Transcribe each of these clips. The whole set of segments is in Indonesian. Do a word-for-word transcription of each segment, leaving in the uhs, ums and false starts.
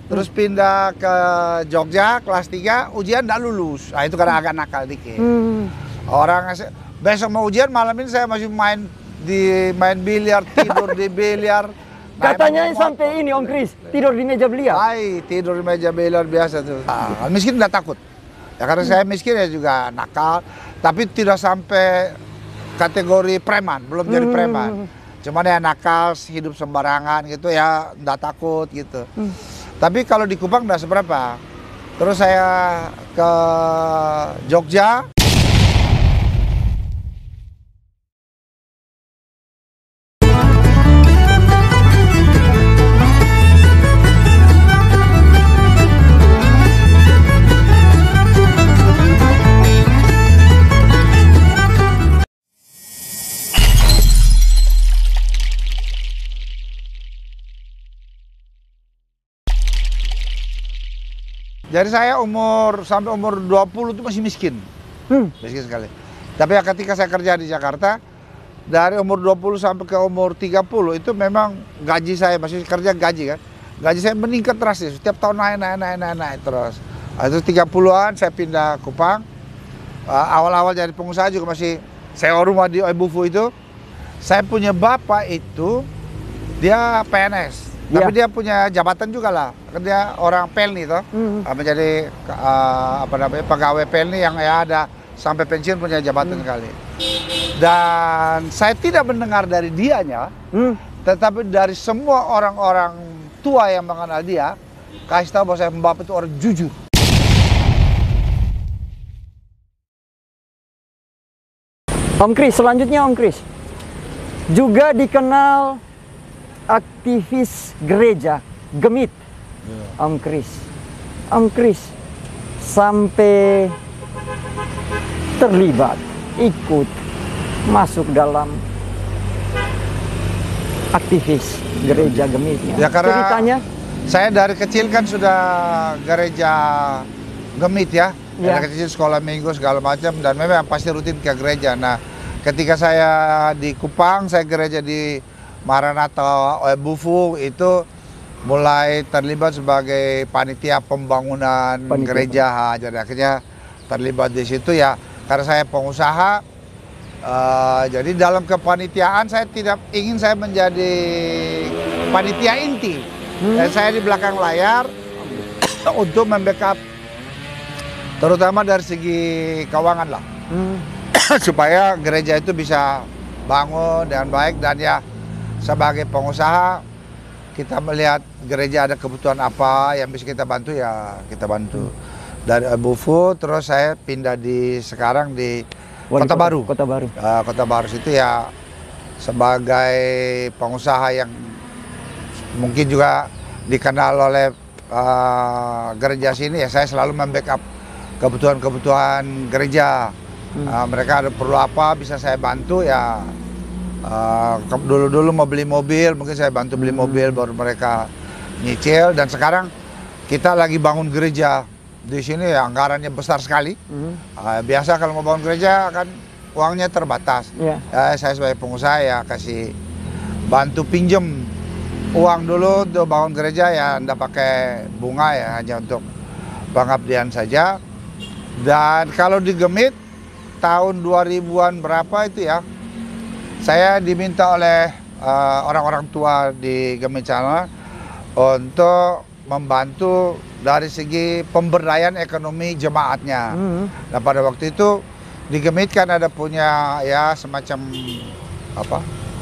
terus pindah ke Jogja kelas tiga, ujian nggak lulus. Nah itu karena agak nakal dikit. Hmm. Orang besok mau ujian, malam ini saya masih main di main biliar, tidur di biliar. Katanya sampai ini Om Kris, tidur di meja biliar. Ay, tidur di meja biliar biasa tuh. Ah, miskin nggak takut. Ya karena hmm. saya miskin ya juga nakal, tapi tidak sampai kategori preman, belum jadi preman. Hmm. Cuman ya nakal, hidup sembarangan gitu ya, nggak takut gitu. Hmm. Tapi kalau di Kupang nggak seberapa. Terus saya ke Jogja. Jadi saya umur sampai umur dua puluh itu masih miskin. Hmm. Miskin sekali. Tapi ya ketika saya kerja di Jakarta, dari umur dua puluh sampai ke umur tiga puluh itu memang gaji saya, masih kerja gaji kan. Gaji saya meningkat drastis, setiap tahun naik, naik, naik, naik, naik terus. Itu tiga puluhan saya pindah Kupang. Awal-awal jadi pengusaha juga masih sewa rumah di Oebufu itu. Saya punya bapak itu, dia P N S. Ya. Tapi dia punya jabatan juga lah, kan dia orang Pelni toh, mm-hmm. menjadi uh, apa namanya pegawai Pelni yang ya ada sampai pensiun punya jabatan mm. kali. Dan saya tidak mendengar dari dianya, mm. tetapi dari semua orang-orang tua yang mengenal dia, kasih tahu bahwa saya bapak itu orang jujur. Om Kris, selanjutnya Om Kris juga dikenal aktivis gereja Gemit, yeah. Om Kris. Om Kris sampai terlibat, ikut masuk dalam aktivis gereja Gemit. Ya, karena ceritanya? Saya dari kecil kan sudah gereja Gemit ya, yeah. dari kecil sekolah minggu segala macam dan memang pasti rutin ke gereja. Nah, ketika saya di Kupang, saya gereja di Maranatha Oebufu itu mulai terlibat sebagai panitia pembangunan panitia. gereja. Jadi akhirnya terlibat di situ ya karena saya pengusaha. Uh, jadi dalam kepanitiaan saya tidak ingin saya menjadi panitia inti. Hmm. Dan saya di belakang layar untuk membackup terutama dari segi keuangan lah. Hmm. Supaya gereja itu bisa bangun dengan baik dan ya sebagai pengusaha kita melihat gereja ada kebutuhan apa yang bisa kita bantu ya kita bantu. Dari Oebufu terus saya pindah di sekarang di Wali Kota, Kota Baru. Kota Baru. Uh, Kota Baru itu ya sebagai pengusaha yang mungkin juga dikenal oleh uh, gereja sini ya saya selalu membackup kebutuhan-kebutuhan gereja. Hmm. Uh, mereka ada perlu apa bisa saya bantu ya. Dulu-dulu uh, mau beli mobil, mungkin saya bantu beli mobil, baru mereka nyicil. Dan sekarang kita lagi bangun gereja di sini, ya, anggarannya besar sekali. Mm. Uh, biasa kalau mau bangun gereja kan uangnya terbatas. Yeah. Uh, saya sebagai pengusaha ya kasih bantu pinjem uang dulu untuk bangun gereja ya, nggak pakai bunga ya, hanya untuk pengabdian saja. Dan kalau di Gemit tahun dua ribuan berapa itu ya, saya diminta oleh orang-orang uh, tua di Gemit sana untuk membantu dari segi pemberdayaan ekonomi jemaatnya. Mm-hmm. Nah pada waktu itu di Gemit kan ada punya ya semacam apa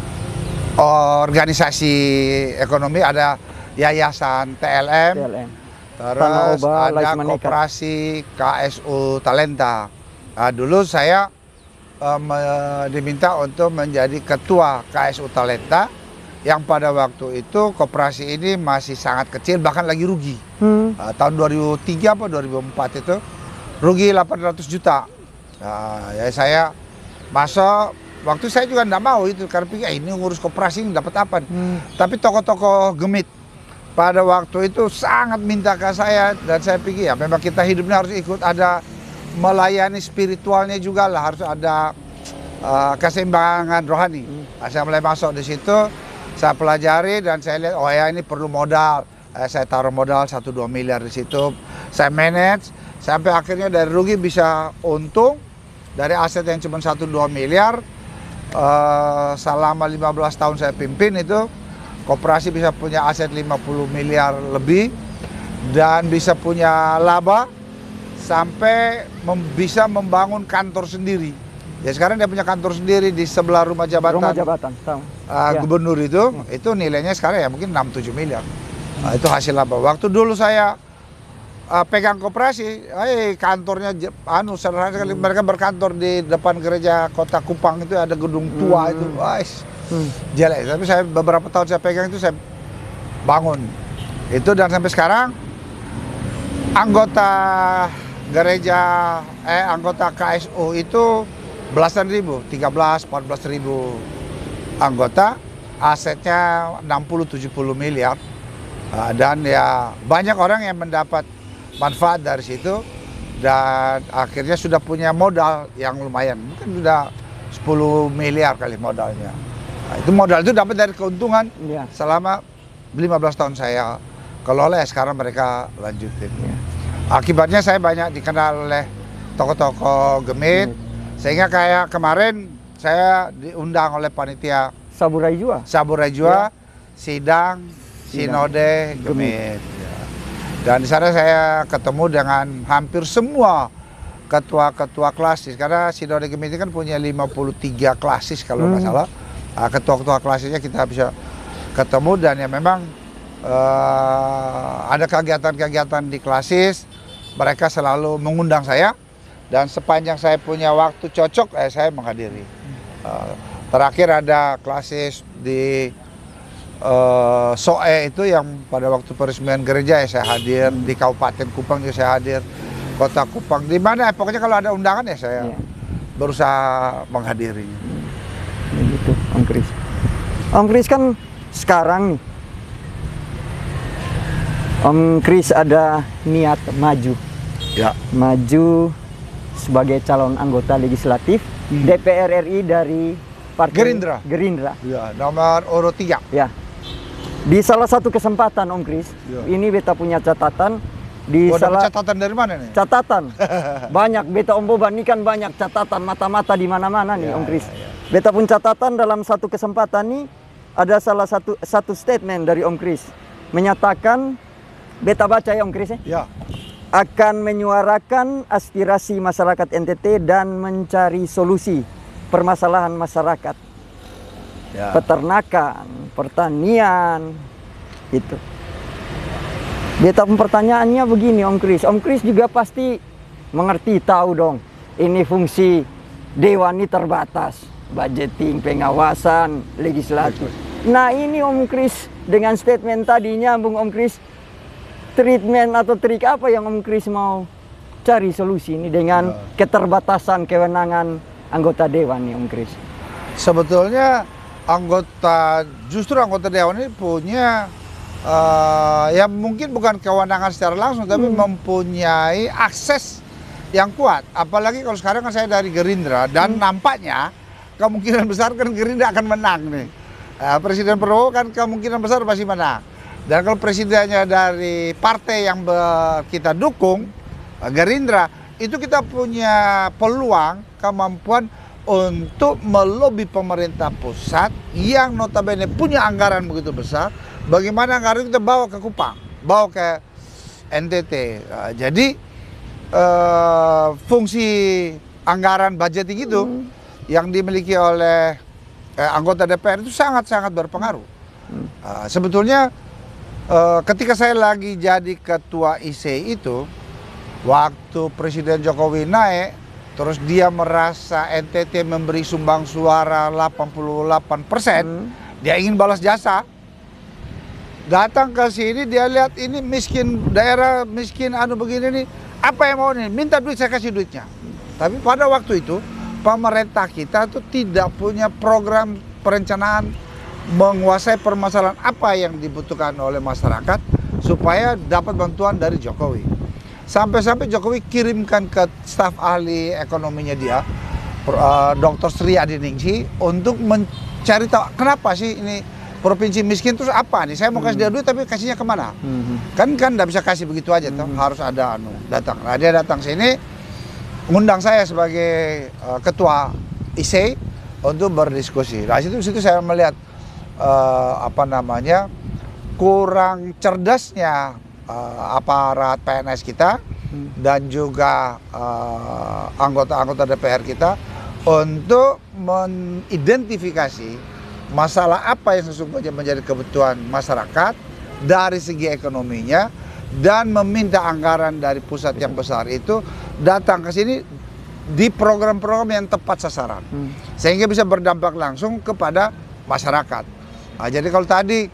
organisasi ekonomi, ada yayasan T L M, T L M. Terus Oba, ada koperasi K S U Talenta. Nah, dulu saya Um, diminta untuk menjadi ketua K S U Talenta yang pada waktu itu koperasi ini masih sangat kecil, bahkan lagi rugi. Hmm. Uh, tahun dua ribu tiga apa dua ribu empat itu rugi delapan ratus juta. Nah, ya saya masuk, waktu saya juga enggak mau itu karena pikir eh, ini ngurus koperasi ini dapat apa. Hmm. Tapi tokoh-tokoh Gemit pada waktu itu sangat minta ke saya dan saya pikir ya memang kita hidupnya harus ikut ada melayani spiritualnya juga lah, harus ada uh, keseimbangan rohani. Hmm. Saya mulai masuk di situ, saya pelajari dan saya lihat oh ya ini perlu modal, eh, saya taruh modal satu dua miliar di situ, saya manage sampai akhirnya dari rugi bisa untung. Dari aset yang cuma satu dua miliar, eh, selama lima belas tahun saya pimpin itu, koperasi bisa punya aset lima puluh miliar lebih dan bisa punya laba sampai mem bisa membangun kantor sendiri. Ya sekarang dia punya kantor sendiri di sebelah rumah jabatan, Rumah jabatan, tahu. uh, Ya. gubernur itu, itu nilainya sekarang ya mungkin enam tujuh miliar. Nah, itu hasil laba. Waktu dulu saya uh, pegang koperasi, eh kantornya je- anu sederhana sekali, mereka berkantor di depan gereja Kota Kupang itu ada gedung tua itu, wais, Hmm. jelek. Tapi saya beberapa tahun saya pegang itu saya bangun itu dan sampai sekarang anggota gereja eh anggota K S U itu belasan ribu, tiga belas empat belas ribu anggota, asetnya enam puluh tujuh puluh miliar. Uh, dan ya banyak orang yang mendapat manfaat dari situ dan akhirnya sudah punya modal yang lumayan, mungkin sudah sepuluh miliar kali modalnya. Nah, itu modal itu dapat dari keuntungan Ya. selama lima belas tahun saya kelola, ya sekarang mereka lanjutin. Akibatnya saya banyak dikenal oleh tokoh-tokoh Gemit, sehingga kayak kemarin saya diundang oleh panitia Saburai Jua. Saburai Jua, sidang, Sidang. sinode Gemit. Ya. Dan di sana saya ketemu dengan hampir semua ketua-ketua klasis, karena sinode Gemit ini kan punya lima puluh tiga klasis kalau nggak Hmm. salah. Nah, ketua-ketua klasisnya kita bisa ketemu dan ya memang eh, ada kegiatan-kegiatan di klasis, mereka selalu mengundang saya dan sepanjang saya punya waktu cocok, eh, saya menghadiri. Eh, terakhir ada klasis di eh, Soe itu yang pada waktu peresmian gereja ya saya hadir, di Kabupaten Kupang juga saya hadir, Kota Kupang, di mana pokoknya kalau ada undangan ya saya Ya. berusaha menghadiri. Begitu, Om Kris. Om Kris kan sekarang nih, Om Kris ada niat maju, Ya, maju sebagai calon anggota legislatif D P R R I dari Partai Gerindra. Gerindra. ya nomor urut tiga. Ya. Di salah satu kesempatan Om Kris, Ya. ini beta punya catatan di Oh, dapat salah catatan dari mana nih? catatan banyak beta Om Boban ini kan banyak catatan mata-mata di mana-mana nih Ya, Om Kris. ya, ya. Beta pun catatan dalam satu kesempatan nih ada salah satu satu statement dari Om Kris menyatakan, beta baca ya Om Kris ya, Ya, akan menyuarakan aspirasi masyarakat N T T dan mencari solusi permasalahan masyarakat, ya. peternakan, pertanian, itu. Beta pun pertanyaannya begini Om Kris, Om Kris juga pasti mengerti tahu dong, ini fungsi Dewan ini terbatas, budgeting, pengawasan, legislatif. Nah ini Om Kris dengan statement tadi nyambung Om Kris, treatment atau trik apa yang Om Kris mau cari solusi ini dengan keterbatasan kewenangan anggota Dewan nih Om Kris? Sebetulnya anggota, justru anggota Dewan ini punya eh, ya mungkin bukan kewenangan secara langsung, tapi mempunyai akses yang kuat. Apalagi kalau sekarang kan saya dari Gerindra dan nampaknya kemungkinan besar kan Gerindra akan menang nih. Eh, Presiden Prabowo kan kemungkinan besar pasti menang. Dan kalau presidennya dari partai yang ber- kita dukung, eh, Gerindra, itu kita punya peluang, kemampuan untuk melobi pemerintah pusat yang notabene punya anggaran begitu besar. Bagaimana anggaran kita bawa ke Kupang, bawa ke N T T. Eh, jadi eh, fungsi anggaran budgeting itu yang dimiliki oleh eh, anggota D P R itu sangat-sangat berpengaruh. Eh, sebetulnya eh, ketika saya lagi jadi ketua I C I itu, waktu Presiden Jokowi naik, terus dia merasa N T T memberi sumbang suara delapan puluh delapan persen, dia ingin balas jasa. Datang ke sini dia lihat ini miskin, daerah miskin anu begini nih, apa yang mau nih? Minta duit, saya kasih duitnya. Tapi pada waktu itu pemerintah kita tuh tidak punya program perencanaan menguasai permasalahan apa yang dibutuhkan oleh masyarakat supaya dapat bantuan dari Jokowi. Sampai-sampai Jokowi kirimkan ke staf ahli ekonominya dia, Doktor Sri Adiningsi, untuk mencari tahu kenapa sih ini provinsi miskin terus apa nih? Saya mau kasih dia duit tapi kasihnya kemana? Hmm. Kan kan nggak bisa kasih begitu aja toh, harus ada anu datang. Nah dia datang sini, ngundang saya sebagai uh, ketua I C untuk berdiskusi. Nah situ situ saya melihat uh, apa namanya kurang cerdasnya uh, aparat P N S kita hmm. dan juga uh, anggota-anggota D P R kita untuk mengidentifikasi masalah apa yang sesungguhnya menjadi kebutuhan masyarakat dari segi ekonominya dan meminta anggaran dari pusat yang besar itu datang ke sini di program-program yang tepat sasaran hmm. sehingga bisa berdampak langsung kepada masyarakat. Nah, jadi kalau tadi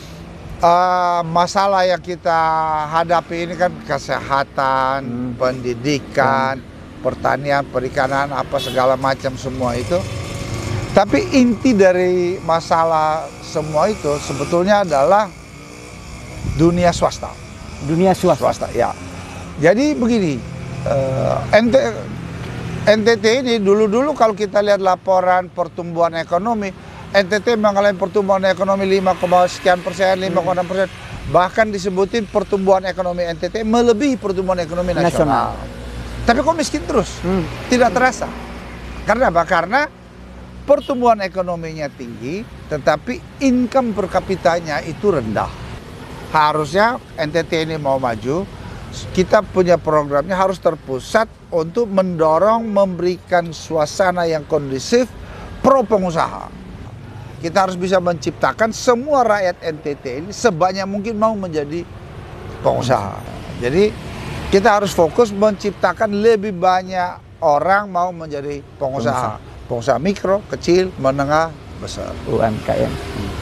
uh, masalah yang kita hadapi ini kan kesehatan, hmm. pendidikan, hmm. pertanian, perikanan, apa segala macam semua itu. Tapi inti dari masalah semua itu sebetulnya adalah dunia swasta. Dunia swasta. Swasta, ya. Jadi begini, uh, N T T ini dulu-dulu kalau kita lihat laporan pertumbuhan ekonomi, N T T mengalami pertumbuhan ekonomi lima, sekian persen, lima koma enam persen. Bahkan disebutin pertumbuhan ekonomi N T T melebihi pertumbuhan ekonomi nasional. nasional. Tapi kok miskin terus? Hmm. Tidak terasa. Karena apa? Karena pertumbuhan ekonominya tinggi, tetapi income per kapitanya itu rendah. Harusnya N T T ini mau maju, kita punya programnya harus terpusat untuk mendorong memberikan suasana yang kondusif pro pengusaha. Kita harus bisa menciptakan semua rakyat N T T ini sebanyak mungkin mau menjadi pengusaha. Jadi kita harus fokus menciptakan lebih banyak orang mau menjadi pengusaha. Pengusaha, pengusaha mikro, kecil, menengah, besar. U M K M.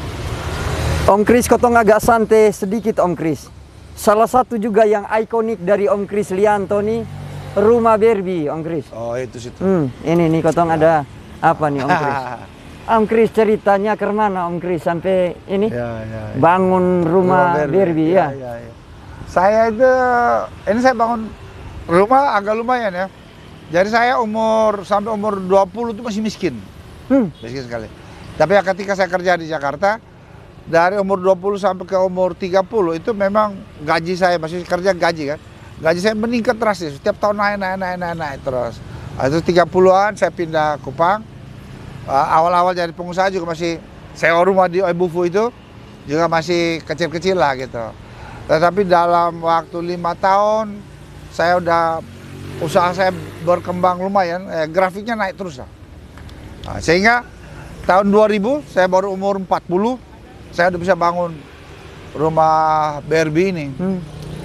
Om Kris, kotong agak santai sedikit Om Kris. Salah satu juga yang ikonik dari Om Kris Lianto nih, rumah Barbie Om Kris. Oh itu situ. Hmm, ini nih kotong ada apa nih Om Kris? Om Kris ceritanya ke mana Om Kris sampai ini ya, ya, ya. bangun rumah, rumah Barbie, Barbie ya. Ya, ya, ya. Saya itu, ini saya bangun rumah agak lumayan ya. Jadi saya umur sampai umur dua puluh itu masih miskin, hmm. miskin sekali. Tapi ya ketika saya kerja di Jakarta, dari umur dua puluh sampai ke umur tiga puluh itu memang gaji saya masih kerja gaji kan. Gaji saya meningkat drastis, setiap tahun naik, naik, naik, naik, naik terus. Nah, itu tiga puluhan saya pindah Kupang. Awal-awal jadi pengusaha juga masih sewa rumah di Oebufu itu juga masih kecil-kecil lah gitu. Tetapi dalam waktu lima tahun saya udah usaha saya berkembang lumayan, eh, grafiknya naik terus lah. Nah, sehingga tahun dua ribu saya baru umur empat puluh, saya udah bisa bangun rumah Barbie ini. Hmm.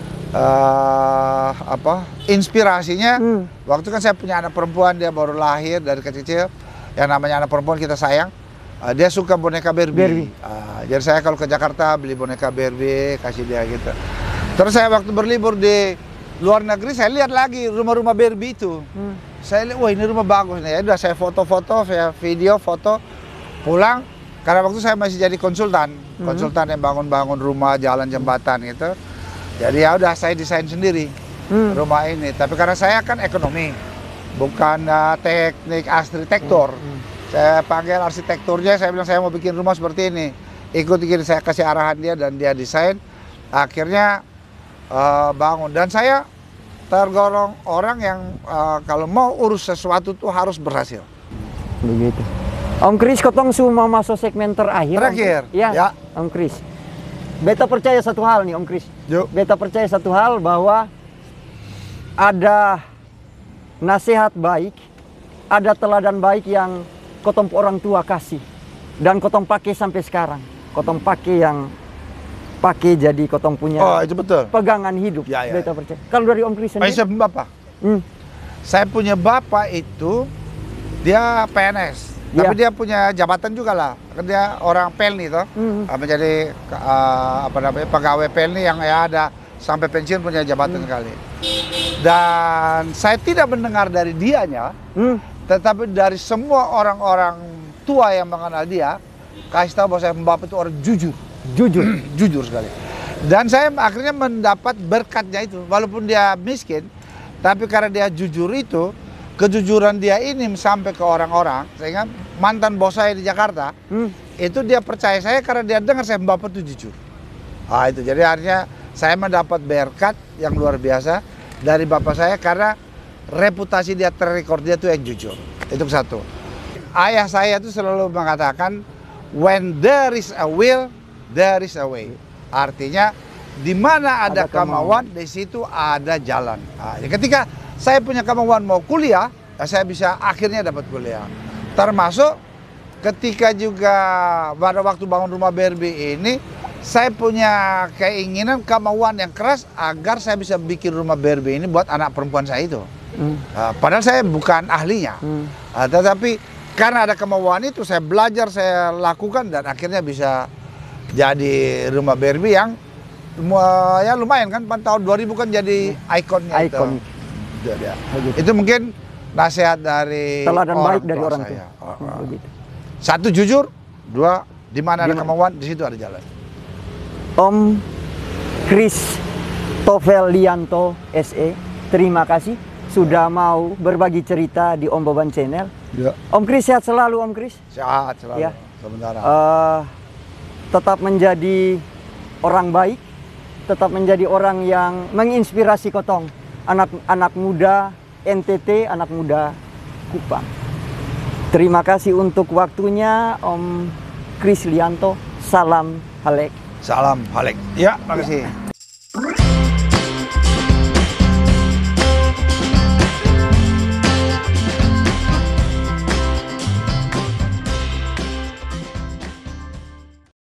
Uh, apa inspirasinya hmm. waktu kan saya punya anak perempuan, dia baru lahir dari kecil, yang namanya anak perempuan kita sayang, uh, dia suka boneka Barbie, Barbie. Uh, jadi saya kalau ke Jakarta beli boneka Barbie kasih dia gitu. Terus saya waktu berlibur di luar negeri saya lihat lagi rumah-rumah Barbie itu, hmm. saya lihat wah ini rumah bagus nih, ya udah saya foto-foto, saya video foto, pulang karena waktu saya masih jadi konsultan, hmm. konsultan yang bangun-bangun rumah, jalan, jembatan gitu. Jadi ya udah saya desain sendiri hmm. rumah ini. Tapi karena saya kan ekonomi, bukan uh, teknik arsitektur. Hmm. Hmm. Saya panggil arsitekturnya, saya bilang saya mau bikin rumah seperti ini. Ikut-ikut saya kasih arahan dia dan dia desain. Akhirnya uh, bangun. Dan saya tergolong orang yang uh, kalau mau urus sesuatu tuh harus berhasil. Begitu. Om Kris, kotong semua masuk segmen terakhir. Terakhir? Ya, ya. Om Kris. Beta percaya satu hal nih Om Kris. Yuk. Beta percaya satu hal bahwa ada nasihat baik, ada teladan baik yang kotong orang tua kasih dan kotong pakai sampai sekarang. Kotong pakai yang pakai jadi kotong punya. Oh itu betul. Pegangan hidup. Ya, ya, Beta ya. percaya. Kalau dari Om Kris sendiri. Saya punya bapak. Hmm. Saya punya bapak itu dia P N S. Tapi ya. Dia punya jabatan juga lah, dia orang Pelni toh, mm-hmm. menjadi uh, apa namanya pegawai Pelni yang ya ada sampai pensiun punya jabatan mm. sekali. Dan saya tidak mendengar dari dianya, mm. tetapi dari semua orang-orang tua yang mengenal dia, kasih tahu bahwa saya bapak itu orang jujur, jujur, jujur sekali. Dan saya akhirnya mendapat berkatnya itu, walaupun dia miskin, tapi karena dia jujur itu. kejujuran dia ini sampai ke orang-orang, sehingga mantan bos saya di Jakarta, hmm. itu dia percaya saya karena dia dengar saya Bapak itu jujur. Ah itu jadi artinya saya mendapat berkat yang luar biasa dari bapak saya karena reputasi dia terrekord dia tuh yang jujur. Itu satu. Ayah saya tuh selalu mengatakan when there is a will, there is a way. Artinya di mana ada, ada kemauan, di situ ada jalan. Nah, ketika saya punya kemauan mau kuliah, saya bisa akhirnya dapat kuliah. Termasuk ketika juga pada waktu bangun rumah B R B ini, saya punya keinginan, kemauan yang keras agar saya bisa bikin rumah B R B ini buat anak perempuan saya itu. Hmm. Uh, padahal saya bukan ahlinya, hmm. uh, tetapi karena ada kemauan itu saya belajar, saya lakukan dan akhirnya bisa jadi rumah B R B yang uh, ya lumayan kan, tahun dua ribu kan jadi ikonnya. Ikon. Itu. Ya, itu mungkin nasihat dari teladan orang baik dari orang saya. tua. Uh, Hmm, begitu. Satu jujur, dua di mana ada kemauan di situ ada jalan. Om Kris Tovelianto S E, terima kasih sudah mau berbagi cerita di Om Boban Channel. Ya. Om Kris sehat selalu, Om Kris. Sehat selalu. Ya. Sementara. Uh, tetap menjadi orang baik, tetap menjadi orang yang menginspirasi Kotong, anak-anak muda N T T, anak muda Kupang. Terima kasih untuk waktunya, Om Kris Lianto. Salam Halek. Salam Halek. Ya, makasih. Ya.